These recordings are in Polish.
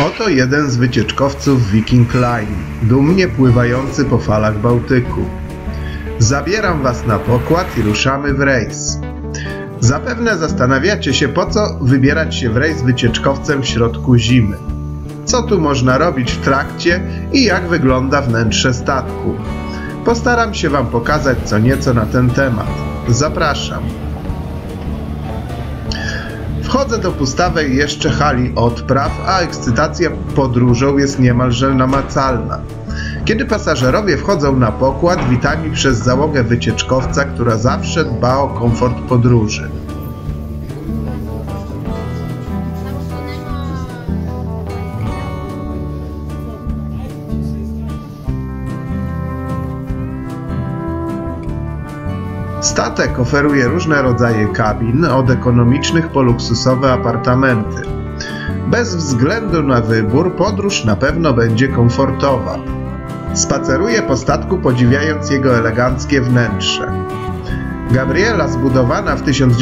Oto jeden z wycieczkowców Viking Line, dumnie pływający po falach Bałtyku. Zabieram Was na pokład i ruszamy w rejs. Zapewne zastanawiacie się, po co wybierać się w rejs wycieczkowcem w środku zimy. Co tu można robić w trakcie i jak wygląda wnętrze statku. Postaram się Wam pokazać co nieco na ten temat. Zapraszam. Wchodzę do pustawej jeszcze hali odpraw, a ekscytacja podróżą jest niemalże namacalna. Kiedy pasażerowie wchodzą na pokład, witani przez załogę wycieczkowca, która zawsze dba o komfort podróży. Statek oferuje różne rodzaje kabin, od ekonomicznych po luksusowe apartamenty. Bez względu na wybór, podróż na pewno będzie komfortowa. Spaceruję po statku, podziwiając jego eleganckie wnętrze. Gabriela, zbudowana w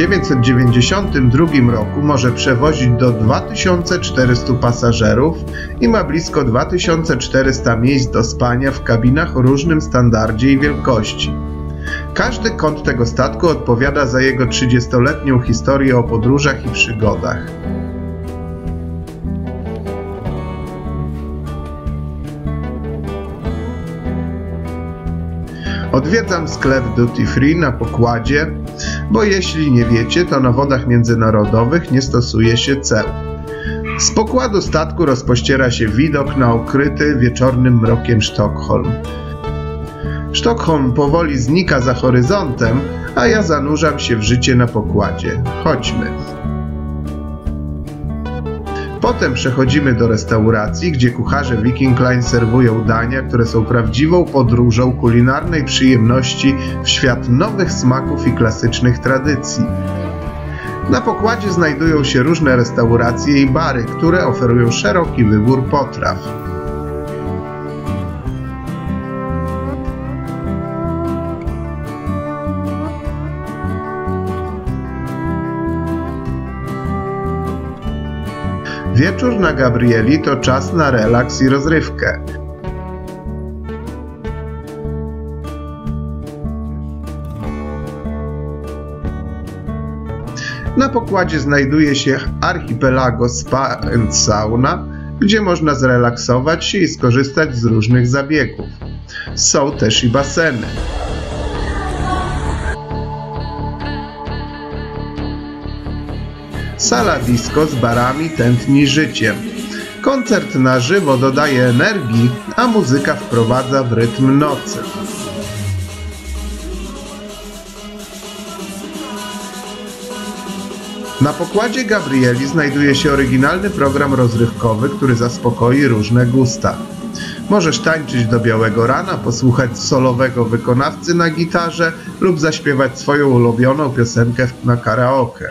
1992 roku, może przewozić do 2400 pasażerów i ma blisko 2400 miejsc do spania w kabinach o różnym standardzie i wielkości. Każdy kąt tego statku odpowiada za jego 30-letnią historię o podróżach i przygodach. Odwiedzam sklep Duty Free na pokładzie, bo jeśli nie wiecie, to na wodach międzynarodowych nie stosuje się ceł. Z pokładu statku rozpościera się widok na okryty wieczornym mrokiem Sztokholm. Sztokholm powoli znika za horyzontem, a ja zanurzam się w życie na pokładzie. Chodźmy. Potem przechodzimy do restauracji, gdzie kucharze Viking Line serwują dania, które są prawdziwą podróżą kulinarnej przyjemności w świat nowych smaków i klasycznych tradycji. Na pokładzie znajdują się różne restauracje i bary, które oferują szeroki wybór potraw. Wieczór na Gabrieli to czas na relaks i rozrywkę. Na pokładzie znajduje się Archipelago Spa and Sauna, gdzie można zrelaksować się i skorzystać z różnych zabiegów. Są też i baseny. Sala disco z barami tętni życiem. Koncert na żywo dodaje energii, a muzyka wprowadza w rytm nocy. Na pokładzie Gabrieli znajduje się oryginalny program rozrywkowy, który zaspokoi różne gusta. Możesz tańczyć do białego rana, posłuchać solowego wykonawcy na gitarze lub zaśpiewać swoją ulubioną piosenkę na karaoke.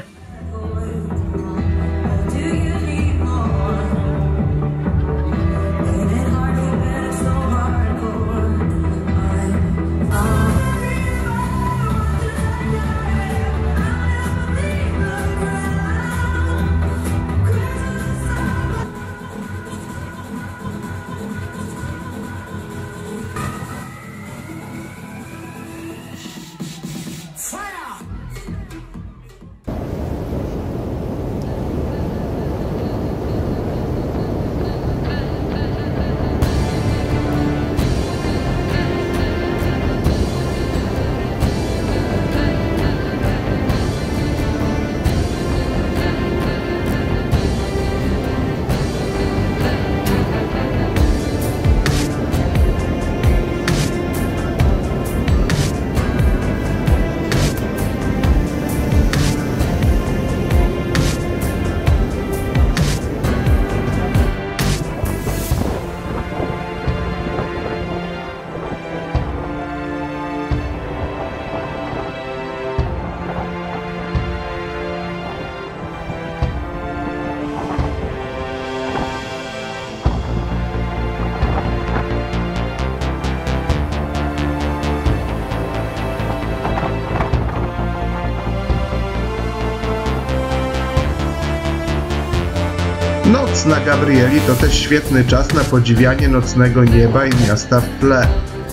Noc na Gabrieli to też świetny czas na podziwianie nocnego nieba i miasta w tle.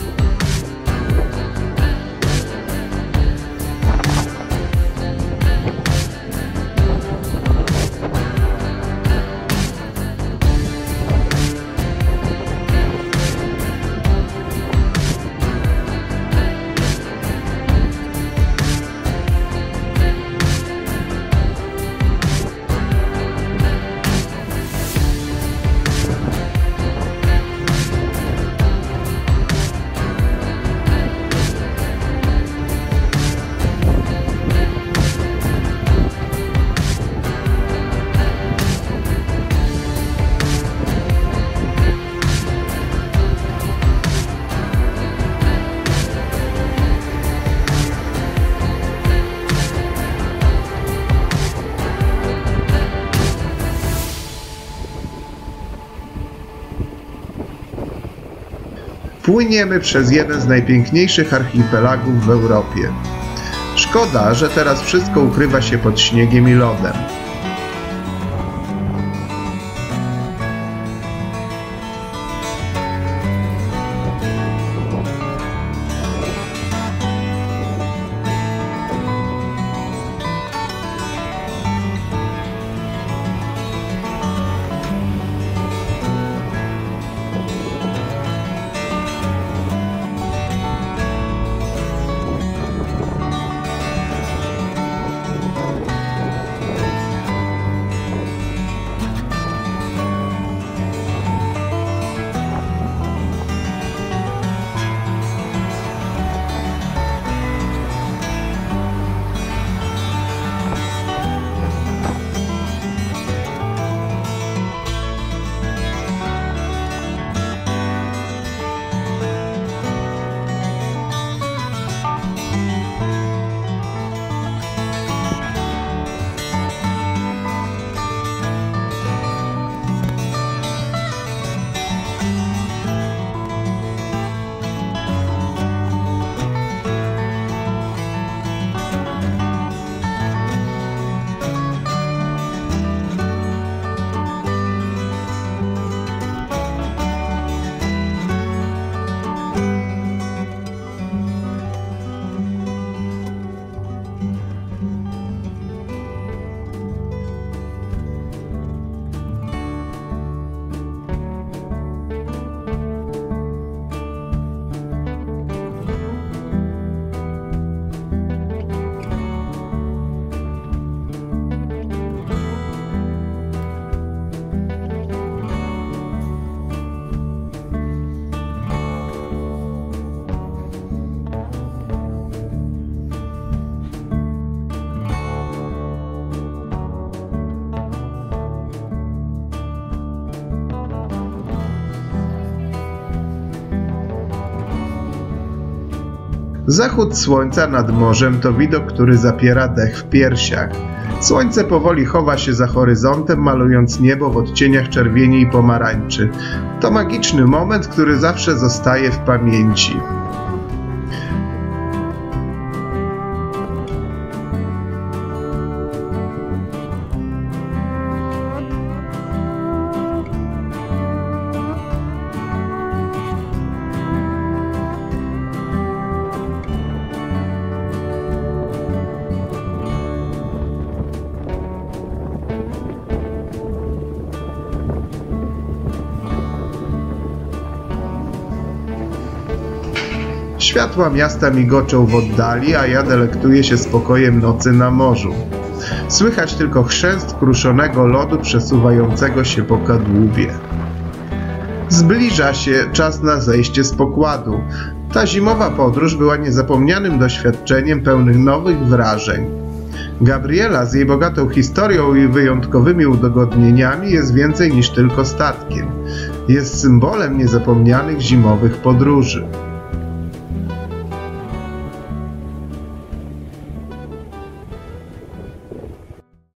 Płyniemy przez jeden z najpiękniejszych archipelagów w Europie. Szkoda, że teraz wszystko ukrywa się pod śniegiem i lodem. Zachód słońca nad morzem to widok, który zapiera dech w piersiach. Słońce powoli chowa się za horyzontem, malując niebo w odcieniach czerwieni i pomarańczy. To magiczny moment, który zawsze zostaje w pamięci. Światła miasta migoczą w oddali, a ja delektuję się spokojem nocy na morzu. Słychać tylko chrzęst kruszonego lodu przesuwającego się po kadłubie. Zbliża się czas na zejście z pokładu. Ta zimowa podróż była niezapomnianym doświadczeniem pełnym nowych wrażeń. Gabriela z jej bogatą historią i wyjątkowymi udogodnieniami jest więcej niż tylko statkiem. Jest symbolem niezapomnianych zimowych podróży.